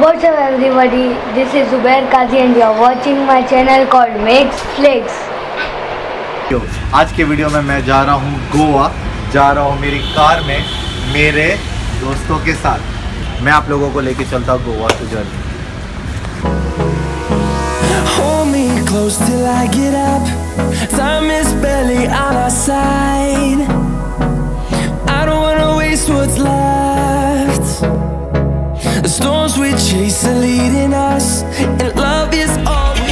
What's up everybody, this is Zubair Qazi and you are watching my channel called Makes Flex। आज के video में मैं जा रहा हूँ गोवा, जा रहा हूँ मेरी कार में मेरे दोस्तों के साथ। मैं आप लोगों को लेके चलता हूँ Goa to journey. Hold me close till I get up. Time is barely on our side. I don't wanna waste what's left. The storms we chase are leading us, and love is all we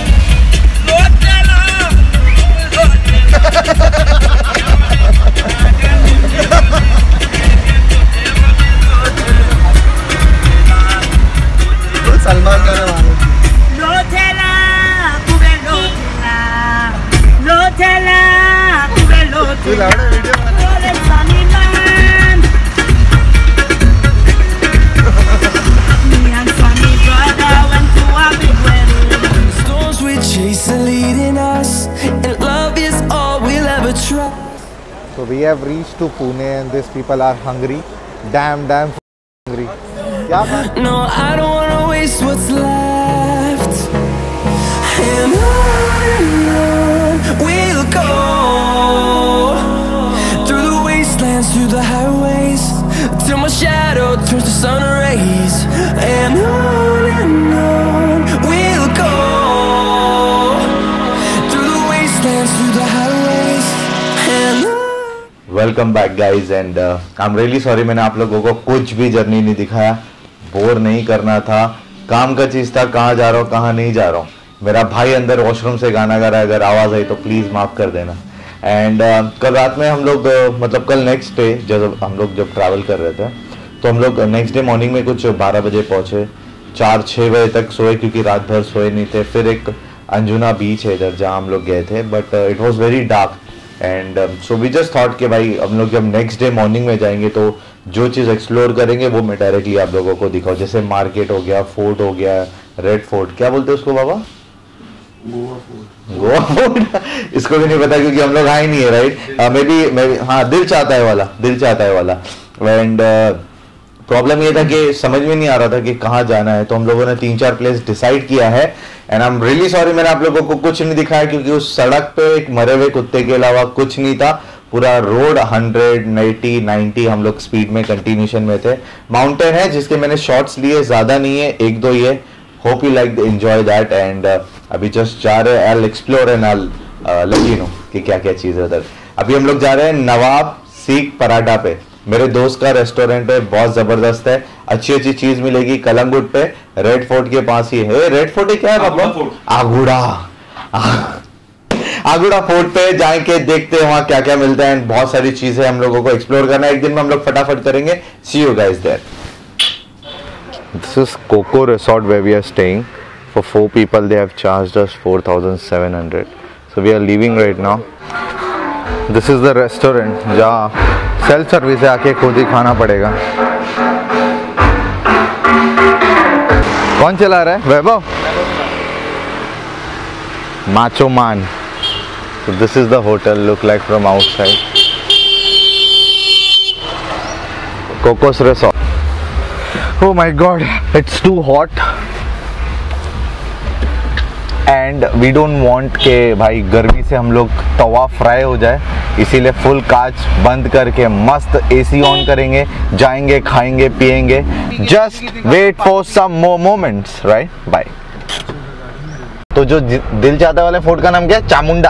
Salman का So we have reached to Pune and these people are hungry, damn hungry. No, I don't wanna waste what's left. And on we'll go, through the wastelands, through the highways, till my shadow turns to sun rays. And on we'll go, through the wastelands, through the highways. And welcome back guys and I am really sorry, मैंने आप लोगों को कुछ भी journey नहीं दिखाया। Bore नहीं करना था, काम का चीज़ था। कहाँ जा रहा हूँ कहाँ नहीं जा रहा हूँ। मेरा भाई अंदर वॉशरूम से गाना गा रहा है, अगर आवाज़ आई तो प्लीज़ माफ़ कर देना। एंड कल रात में हम लोग मतलब कल नेक्स्ट डे जब हम लोग ट्रैवल कर रहे थे तो हम लोग नेक्स्ट डे मॉर्निंग में कुछ 12 बजे पहुँचे। 4-6 बजे तक सोए क्योंकि रात भर सोए नहीं थे। फिर एक अंजुना बीच है इधर जहाँ हम लोग गए थे, but it was very dark and so we just thought कि भाई हम लोग जब नेक्स्ट डे मॉर्निंग में जाएंगे तो जो चीज़ एक्सप्लोर करेंगे वो मैं डायरेक्टली आप लोगों को दिखाऊँ। जैसे मार्केट हो गया, फोर्ट हो गया, रेड फोर्ट, क्या बोलते हैं उसको बाबा? गोवा फोर्ट इसको भी नहीं पता क्योंकि हम लोग आए नहीं है, राइट? मे बी हाँ, दिल चाहता है वाला। एंड प्रॉब्लम ये था कि समझ में नहीं आ रहा था कि कहाँ जाना है, तो हम लोगों ने 3-4 प्लेस डिसाइड किया है। And I am really sorry, मैंने आप लोगों को कुछ नहीं दिखाया क्योंकि उस सड़क पे एक मरे हुए कुत्ते के अलावा कुछ नहीं था। पूरा रोड 180-90 हम लोग स्पीड में कंटिन्यूशन में थे। माउंटेन है जिसके मैंने शॉट्स लिए, ज्यादा नहीं है, 1-2 ही है। Hope you like enjoy that. And अभी जस्ट जा रहे हैं, I explore and I let you know कि क्या क्या चीज़ है उधर। अभी हम लोग जा रहे हैं नवाब सीख पराठा पे, मेरे दोस्त का रेस्टोरेंट है, बहुत जबरदस्त है, अच्छी चीज मिलेगी। कलंगुट पे रेड फोर्ट के पास ही है। रेड फोर्ट है क्या है पापा? आगुड़ा फोर्ट पे जाके देखते हैं वहां क्या क्या मिलता है। बहुत सारी चीजें हम लोगों को एक्सप्लोर करना है, एक दिन में हम लोग फटाफट करेंगे। See you guys there. This is Coco resort where we are staying for 4 people. They have charged us 4,700. So we are leaving right now. This is the restaurant जहाँ सेल्फ सर्विस है, आके खुद ही खाना पड़ेगा। कौन चला रहा है? Vaibhav macho man. So this is the hotel look like from outside. Cocos Resort. Oh my God, it's too hot. And we don't want के भाई गर्मी से हम लोग तवा फ्राई हो जाए, इसीलिए फुल कांच बंद करके मस्त एसी ऑन करेंगे, जाएंगे, खाएंगे, पिएंगे। Just wait for some more moments, right? Bye. तो जो दिल चाहता वाले फोर्ट का नाम क्या है? चामुंडा,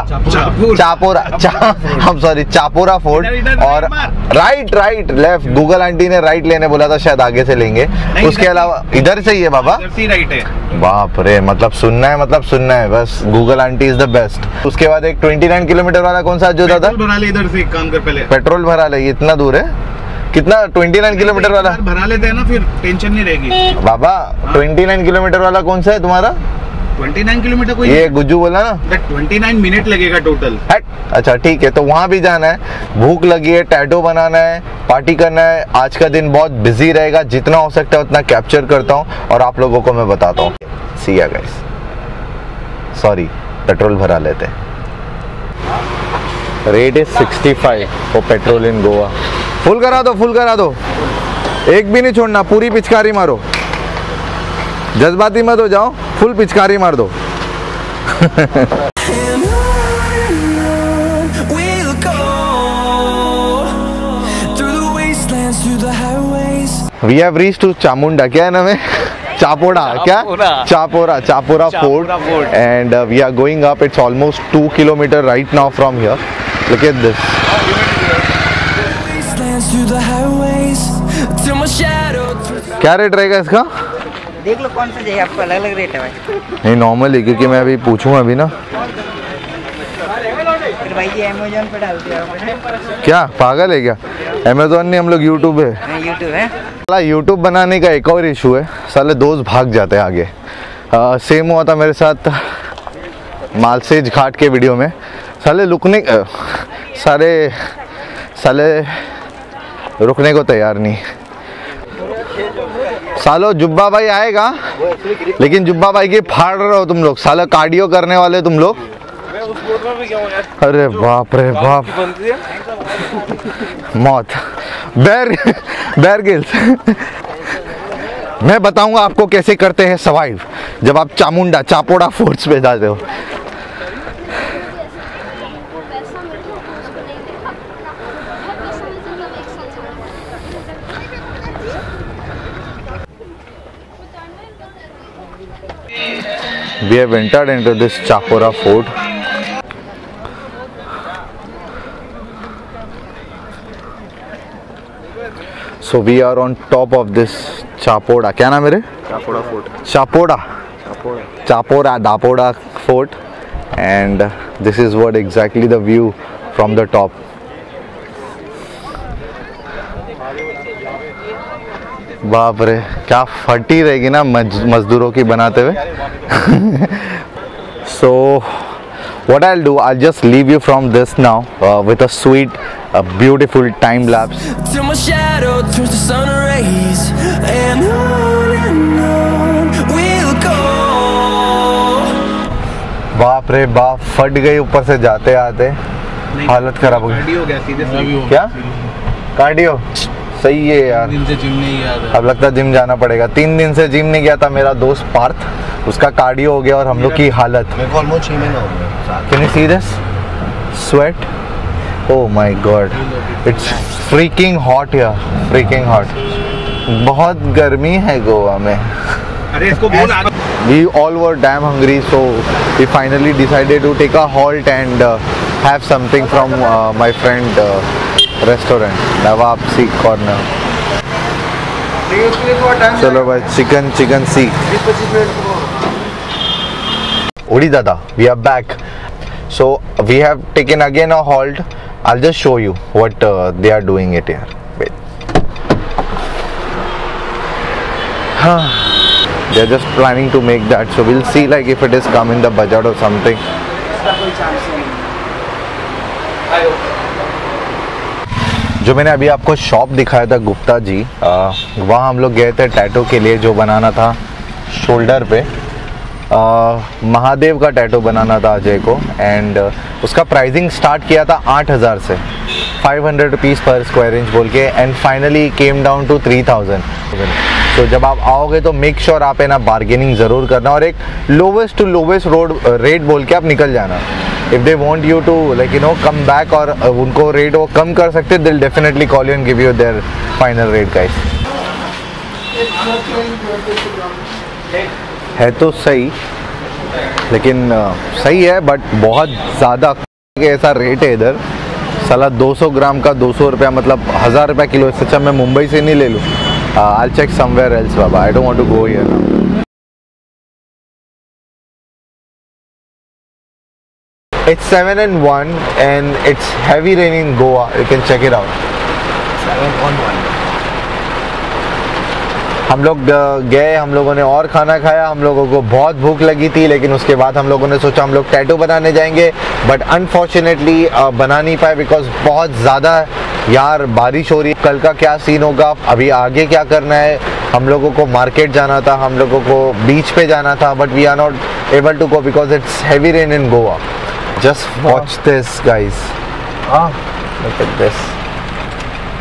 चापोरा फोर्ट। और राइट लेफ्ट, गूगल आंटी ने राइट लेने बोला था, शायद आगे से लेंगे। उसके अलावा इधर से ही है बाबा, राइट है। बाप रे, मतलब सुनना है बस। Google aunty is the best. उसके बाद एक 29 किलोमीटर वाला कौन सा जो दादा? भरा ले इधर से, एक काम कर पहले पेट्रोल भरा ले। इतना दूर है? कितना? 29 किलोमीटर वाला भरा लेते हैं ना, फिर टेंशन नहीं रहेगी बाबा। 29 किलोमीटर वाला कौन सा है तुम्हारा? 29 किलोमीटर कोई? ये गुज्जू बोला ना, 29 मिनट लगेगा टोटल। अच्छा ठीक है, तो वहां भी जाना है। भूख लगी है, टैटो बनाना है, पार्टी करना है। आज का दिन बहुत बिजी रहेगा, जितना हो सकता है उतना कैप्चर करता हूँ और आप लोगों को मैं बताता हूँ। सी या गाइस, सॉरी, पेट्रोल भरा लेते हैं। Rate is 65 for petrol in Goa. Full करा दो, फुल करा दो, एक भी नहीं छोड़ना, पूरी पिचकारी मारो। जज्बाती मत हो जाओ, फुल पिचकारी मार दो। And on we'll go through the wastelands, through the highways. We have reached to Chamunda, क्या है नाम है? चापोड़ा, क्या? Chapora fort, and we are going up. It's almost 2 kilometers right now from here. Look at this. Wastelands, through the highways, till my shadow. क्या rate रहेगा इसका? देख लो कौन सा चाहिए आपको, अलग अलग रेट है भाई। नहीं नॉर्मल ही, क्योंकि मैं अभी पूछूंगा अभी ना। फिर भाई ये अमेजोन पे डाल दिया आपने। क्या पागल है क्या? अमेजोन नहीं, हम लोग यूट्यूब है। यूट्यूब है। साला यूट्यूब बनाने का एक और इशू है, साले दोस्त भाग जाते हैं आगे। सेम हुआ था मेरे साथ मालसेज घाट के वीडियो में। साले साले रुकने को तैयार नहीं। सालो जुब्बा भाई आएगा, लेकिन जुब्बा भाई के फाड़ रहे हो तुम लोग, साला कार्डियो करने वाले तुम लोग। अरे बाप रे बाप, मौत। Bear Grylls. मैं बताऊंगा आपको कैसे करते हैं सर्वाइव जब आप चापोड़ा फोर्ट्स पे जाते हो। We have entered into this Chapora fort. So we are on top of this Chapoda. क्या नाम है रे? Chapoda fort. Chapoda fort, and this is what exactly the view from the top. बाप रे, क्या फटी रहेगी ना मजदूरों की बनाते हुए। So what I'll do, I'll just leave you from this now with a sweet, beautiful time lapse. Till my shadow turns to sun rays, and on we'll go. बाप रे बाप, फट गई ऊपर से जाते आते, हालत खराब हो गई। कार्डियो गया सीधे सीधे। क्या कार्डियो? सही है यार। दिन से जिम नहीं गया था। अब लगता है जिम जाना पड़ेगा। 3 दिन से जिम नहीं गया था मेरा दोस्त पार्थ, उसका कार्डियो हो गया और हम लोग की हालत। मेरे को ऑलमोस्ट 6 महीने हो गए। Can you see this? Sweat? Oh my god. It's freaking hot here. Freaking hot. बहुत गर्मी है गोवा में। अरे इसको बोल आगे। We all were damn hungry, so we finally decided to take a halt and have something from my friend restaurant, Nawab Sikh Corner. चलो भाई, चिकन सीख। Odi Dada, we are back. So we have taken again a halt. I'll just show you what they are doing it here. Wait. They're just planning to make that, so we'll see like if it is come in the budget or something. जो मैंने अभी आपको shop दिखाया था गुप्ता जी, वहाँ हम लोग गए थे टैटू के लिए, जो बनाना था शोल्डर पे। महादेव का टैटू बनाना था अजय को, एंड उसका प्राइसिंग स्टार्ट किया था 8000 से, 500 रुपीज़ पर स्क्वायर इंच बोल के, and finally came down to 3000। तो जब आप आओगे तो मेक श्योर आप है ना बार्गेनिंग ज़रूर करना, और एक लोवेस्ट टू लोवेस्ट रेट बोल के आप निकल जाना। If they want you to like you know come back, और उनको रेट वो कम कर सकते, they'll definitely call you and give you their final rate guys. है तो सही, लेकिन सही है बट बहुत ज़्यादा ऐसा रेट है इधर। साला 200 ग्राम का 200 रुपया, मतलब 1000 रुपया किलो। इससे अच्छा मैं मुंबई से नहीं ले लूँ। I'll check somewhere else, Baba. I don't want to go here now. It's 7:01 and it's heavy rain in Goa. You can check it out. 7:01. हम लोग गए, हम लोगों ने और खाना खाया, हम लोगों को बहुत भूख लगी थी, लेकिन उसके बाद हम लोगों ने सोचा हम लोग टैटू बनाने जाएंगे, बट अनफॉर्चुनेटली बना नहीं पाए बिकॉज बहुत ज़्यादा यार बारिश हो रही है। कल का क्या सीन होगा, अभी आगे क्या करना है। हम लोगों को मार्केट जाना था, हम लोगों को बीच पे जाना था, but we are not able to go because it's heavy rain in Goa. Just watch this guys, look at this.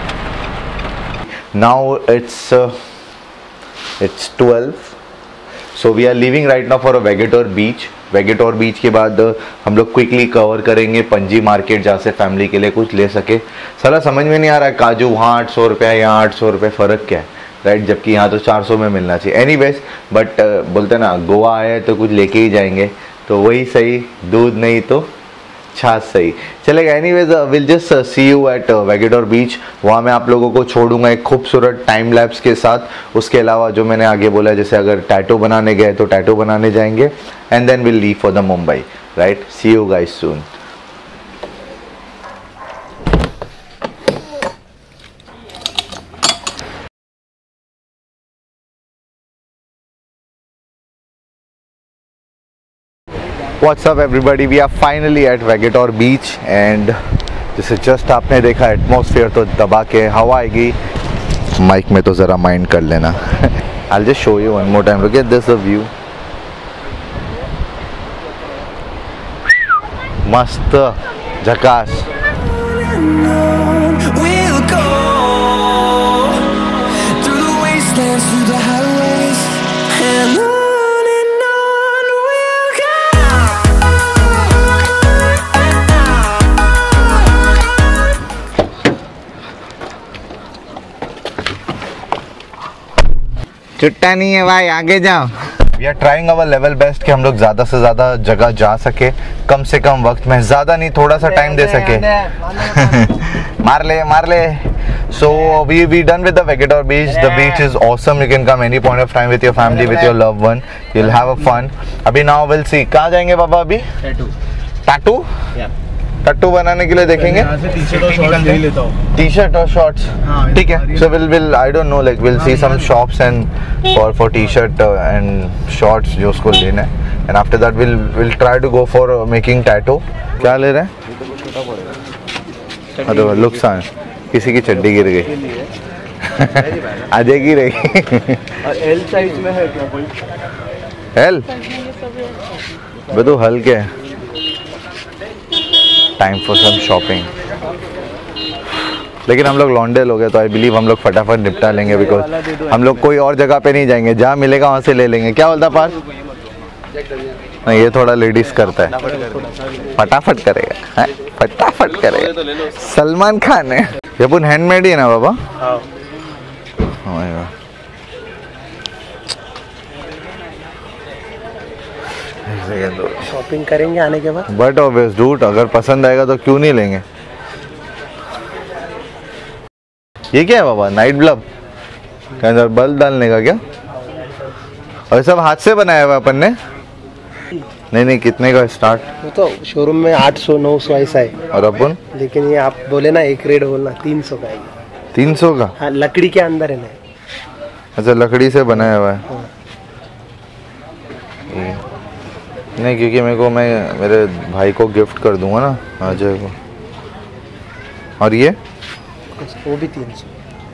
Now it's 12, so we are living right now for a Vagator beach. Vagator beach के बाद हम लोग quickly cover करेंगे Panaji market, जहाँ से family के लिए कुछ ले सके। साला समझ में नहीं आ रहा है काजू वहाँ 800 रुपये यहाँ 800 रुपये, फ़र्क क्या है, राइट? जबकि यहाँ तो 400 में मिलना चाहिए। एनीवेज, बट बोलते ना गोवा आए तो कुछ लेके ही जाएंगे, तो वही सही, दूध नहीं तो छाछ सही चलेगा। Anyways will just see you at Vagator beach. वहाँ मैं आप लोगों को छोड़ूंगा एक खूबसूरत टाइम लैप्स के साथ। उसके अलावा जो मैंने आगे बोला, जैसे अगर टैटू बनाने गए तो टैटू बनाने जाएंगे, and then will leave for the Mumbai, right? See you guys soon. What's up everybody, we are finally at Vagator beach and जैसे जस्ट आपने देखा एटमॉस्फेयर तो दबा के हवा आएगी, माइक में तो ज़रा माइंड कर लेना। I'll just show you one more time, look at this view, मस्त झकास। We'll go through the wastelands, through the highways, and on we'll go. चुट्टा नहीं है भाई, आगे जाओ। We are trying our level best कि हम लोग ज़्यादा से ज़्यादा जगह जा सके, कम से कम वक्त में, ज़्यादा नहीं, थोड़ा सा टाइम दे सके। मार ले। So we done with the Vegetor beach. The beach is awesome. You can come any point of time with your family, with your loved one. You'll have a fun. अभी now we'll see. कहाँ जाएंगे बाबा अभी? Tattoo? Tattoo बनाने के लिए देखेंगे। T shirt और shorts, ठीक है। So we'll I don't know, like we'll see some shops and for t-shirt and shorts जो उसको लेना है, and after that we'll try to go for making tattoo. क्या ले रहे हैं? अरे नुकसान, किसी की चड्डी गिर गई। आधे की रहेगी। एल साइज में है क्या कोई? एल हल के टाइम फॉर सम शॉपिंग। लेकिन हम लोग लॉन्डे लोग हैं तो आई बिलीव हम लोग फटाफट निपटा लेंगे, बिकॉज हम लोग कोई और जगह पे नहीं जाएंगे, जहाँ मिलेगा वहाँ से ले लेंगे। क्या बोलता पार? नहीं, ये थोड़ा लेडीज करता है, फटाफट करेगा, है? फटाफट करेगा, सलमान खान है। ये अपन हैंडमेड ही है ना बाबा? शॉपिंग करेंगे आने के बाद। बट ऑब्वियस डूट, अगर पसंद आएगा तो क्यों नहीं लेंगे। ये क्या है बाबा? नाइट बल्ब के अंदर बल्ब डालने का क्या? और सब हाथ से बनाया हुआ अपन ने? नहीं, कितने का स्टार्ट? वो तो शोरूम में 800 900 ऐसा है। और अपन? लेकिन ये आप बोले ना एक रेट बोलना, 300 का है। 300 का? हाँ, लकड़ी के अंदर है ना। अच्छा, लकड़ी से बनाया हुआ है। नहीं, क्योंकि मैं मेरे भाई को गिफ्ट कर दूंगा ना अजय को। और ये वो भी 300।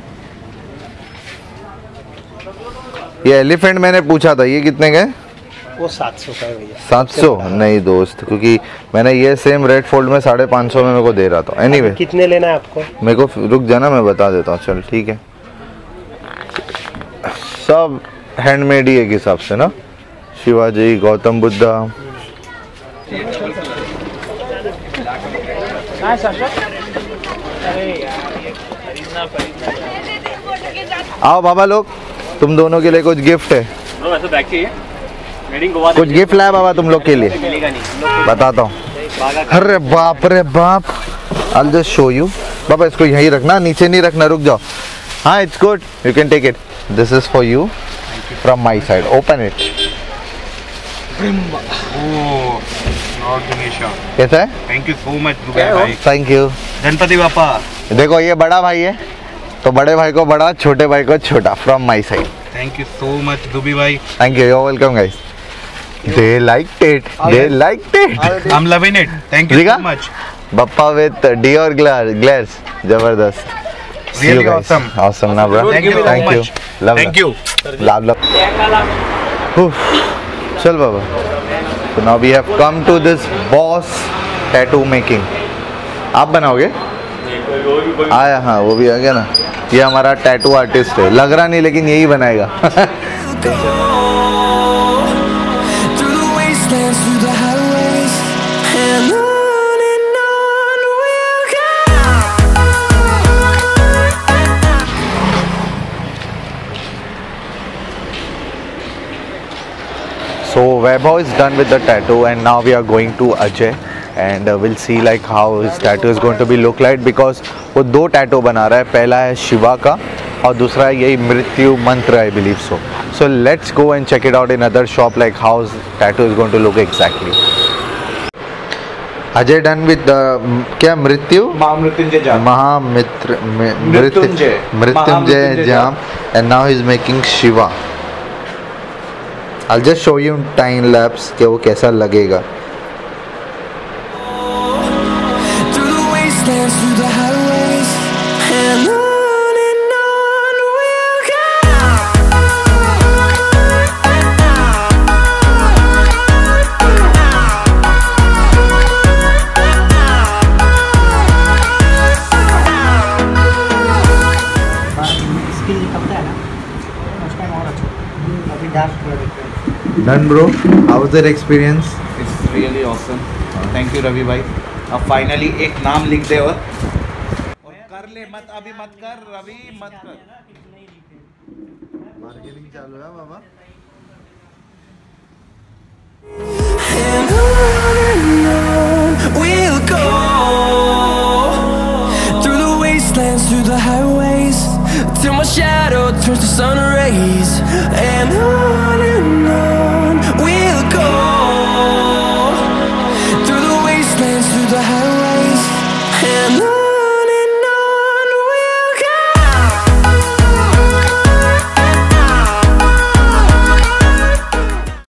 ये एलिफेंट मैंने पूछा था, ये कितने का है? वो 700 का है भैया। 700? नहीं दोस्त, क्योंकि मैंने ये सेम रेड फोल्ड में 550 में मेरे को दे रहा था। एनीवे कितने लेना है आपको? मेरे को रुक जाना, मैं बता देता हूँ। चल ठीक है, सब हैंडमेड ही एक हिसाब से ना। शिवाजी, गौतम बुद्धा। आओ बाबा लोग, तुम दोनों के लिए कुछ गिफ्ट है। कुछ गिफ्ट लाया बाबा तुम लोग के लिए, बताता हूँ। अरे बाप रे बाप, I'll just show you। बाबा इसको यहीं रखना, नीचे नहीं रखना, रुक जाओ। हाँ, it's good, you can take it. This is for you from my side. Open it. कैसा है? थैंक यू सो मच भाई। Thank you Ganpati Bappa. देखो ये बड़ा भाई है, तो बड़े भाई को बड़ा, छोटे भाई को छोटा, from my side. Thank you so much Dubey भाई। Thank you, you welcome guys. They liked it. They liked it. I'm loving it. Thank you so much. Bappa with Dior glares. Jabardast. Really awesome. Awesome na bro. Thank you so much. Love. Thank you. Love. चल बाबा। So now we have come to this boss tattoo making. आप बनाओगे? आया, हाँ वो भी आ गया ना। ये हमारा टैटू आर्टिस्ट है, लग रहा नहीं लेकिन यही बनाएगा। So Vaibhav is done with the tattoo and now we are going to Ajay and we'll see like how his tattoo is going to be look like because वो दो tattoo बना रहा है, पहला है शिवा का और दूसरा है यही मृत्यु मंत्र I believe so. So let's go and check it out in other shop like how his tattoo is going to look exactly. Ajay done with the क्या मृत्यु महामृत्युंजय जाम Mrityunjay jam and now he's making Shiva. I'll just show you in time lapse कि वो कैसा लगेगा. Through the wastelands, through the highways, and on we'll go. Skill निकलता है ना उस टाइम और अच्छा अभी डार्क पूरा दिख रहा है. Done bro. How was your experience? It's really awesome. Thank you Ravi भाई. अब फाइनली एक नाम लिख दे और कर ले मत अभी मत कर रवि मत कर. मार्केटिंग चालू है बाबा.